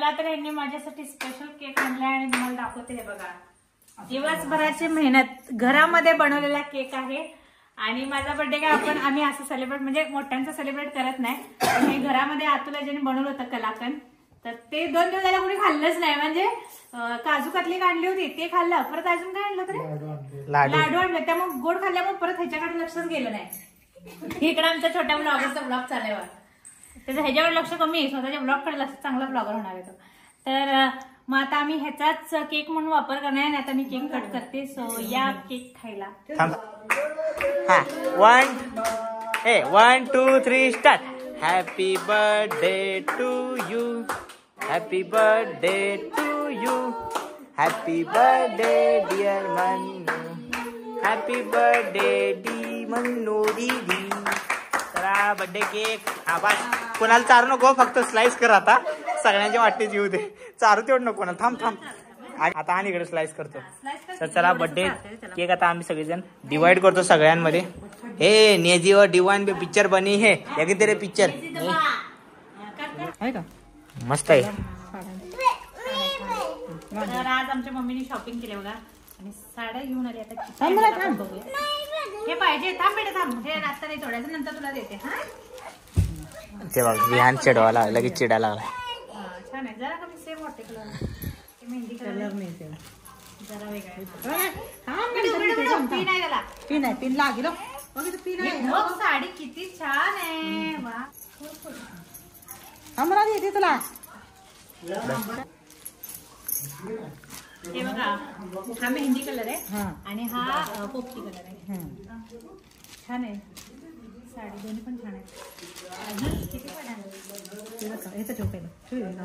चला तर यांनी माझ्यासाठी स्पेशल केक आणलाय आणि तुम्हाला दाखवते. हे बघा, दिवसभराची मेहनत घरामध्ये बनवलेला केक आहे. आणि माझा बर्थडे काय आम्ही असं सेलिब्रेट म्हणजे मोठ्यांचं सेलिब्रेट करत नाही. पण हे घरामध्ये आतुला ज्याने बनवलं होतं कलाकंद, तर ते 2 दिवस झाला कोणी खाल्लंच नाही. म्हणजे काजू कतली आणली होती ते खाल्लं, परत अजून काय आणलं तरी लाडू आणले. त्यामुळे गोड खाल्ल्यामुळे परत ह्याच्याकडे लक्षच गेलं नाही. इकडे आमच्या छोट्या ब्लॉगरचा ब्लॉग चालू आहे. त्याचं ह्याच्यावर लक्ष कमी आहे, स्वतःच्या ब्लॉगकडे लक्ष, चांगला ब्लॉगर होणार आहे तो. तर मग आता आम्ही ह्याचाच केक म्हणून वापर करणार आहे. आता मी केक कट करते. सो या केक खायला. 1 2 3 start. Happy birthday to you, happy birthday to you, happy birthday dear Mannu, happy birthday dear Mannu दीदी. चला बर्थडे केक. हा बस, कोणाला चारू नको, फक्त स्लाइस कर. आता सगळ्यांच्या वाटेच येऊ दे, चारू तेवढं नको कोणाला. थांब. आता आणि इकडे स्लाइस करतो. तर चला बर्थडे केक आता आम्ही सगळेजण डिवाइड करतो सगळ्यांमध्ये. हे नेजी व डिवाइन पिक्चर बनी है, या तेरे पिक्चर आहे का मस्त आहे. तर आज आमच्या मम्मीने शॉपिंग केली बघा आणि साड्या घेऊन आली. आता बघूया हे पाहिजे. थांब बेटा थांब, हे आता नाही थोड्याच नंतर तुला देते. हा ते बघ विहान चिडवायला लगेच चिडायला लागला. छान आहे. जरा कमी सेम वाटते कलर, मेहंदी कलर नाही जरा वेगळा. पिन आहे, पिन लागेल. साडी किती छान आहे. वा, आम्हाला देते तुला. हे बघा, हा मेहंदी कलर आहे आणि हा पोपटी कलर आहे. छान आहे साडी, दोन्ही पण छान आहे. अजून किती पण आहे. इथं ठेव पहिलं.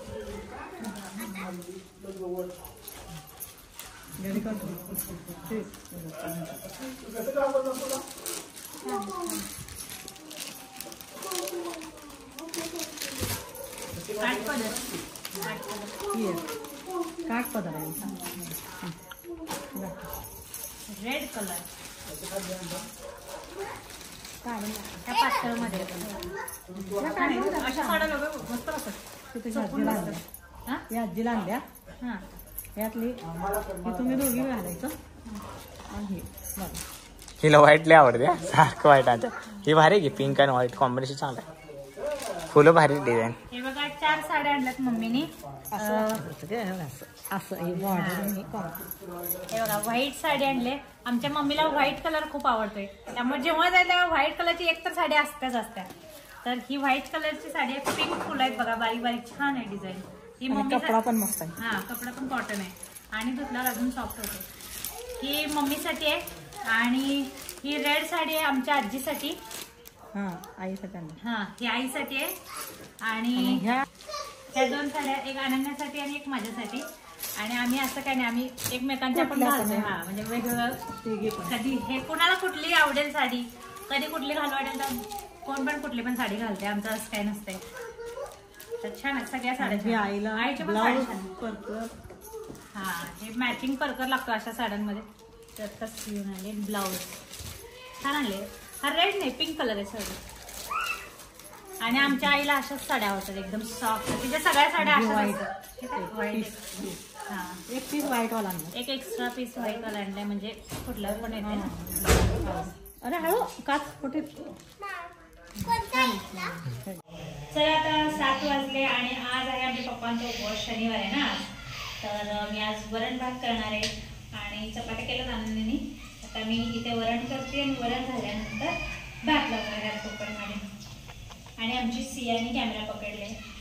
काट पदर आहे. रेड कलर त्या पातळमध्ये अशा साड्या मस्त असतात. या आजीला आणल्या. हा, यातली तुम्ही दोघी घालायचं. हिला व्हाईट लय आवडते, सारखं व्हाईट. आता ही भारी की पिंक आणि व्हाईट कॉम्बिनेशन चांगलं आहे. फुलं भारी डिझाईन. हे बघा 4 साड्या आणल्यात मम्मीनी. असं हे बघा व्हाईट साडी आणले. आमच्या मम्मीला व्हाईट कलर खूप आवडतोय, त्यामुळे जेव्हा जाईल तेव्हा व्हाईट कलरची एक तर साडी असत्या. तर ही व्हाईट कलरची साडी आहे. पिंक फुलं आहेत बघा, बारीक बारीक, छान आहे डिझाईन. ही मम्मी कपडा पण मस्त आहे. हा, कपडा पण कॉटन आहे आणि धुतल्यावर अजून सॉफ्ट होते. ही मम्मीसाठी आहे आणि ही रेड साडी आहे आमच्या आजीसाठी. आईसाठी. हा, ही आईसाठी आहे. आणि ह्या 2 साड्या, एक अनन्यासाठी आणि एक माझ्यासाठी. आणि आम्ही असं काय नाही, आम्ही एकमेकांच्या पण घालतोय. हा, म्हणजे वेगवेगळं. कधी हे कुणाला कुठली आवडेल साडी, कधी कुठली घालू वाटेल तर कोण पण कुठली पण साडी घालते. आमचं असं काय नसतंय. तर छान आहे सगळ्या साड्या. आईच्या पण परकर. हा, हे मॅचिंग परकर लागतो अशा साड्यांमध्ये. तर तसं घेऊन आले. ब्लाऊज छान आणले. हा रेड नाही, पिंक कलर आहे साडी. आणि आमच्या आईला अशाच साड्या आवडतात, एकदम सॉफ्ट. तिच्या सगळ्या साड्या अशा व्हाईट. हा, एक पीस व्हाईट वाला आणला, एक एक्स्ट्रा पीस व्हाईट वाला आणलाय, म्हणजे कुठला पण येते ना. अरे हळू काच कुठे. चला आता 7 वाजले आणि आज आहे आमच्या पप्पांचा उपवास, शनिवार आहे ना. तर मी आज वरण भात करणार आहे आणि चपात्या केल्या आनंदीने. आता मी इथे वरण करते आणि वरण झाल्यानंतर भात लावणार आहे कुकरमध्ये. आणि आमची सियाने कॅमेरा पकडले.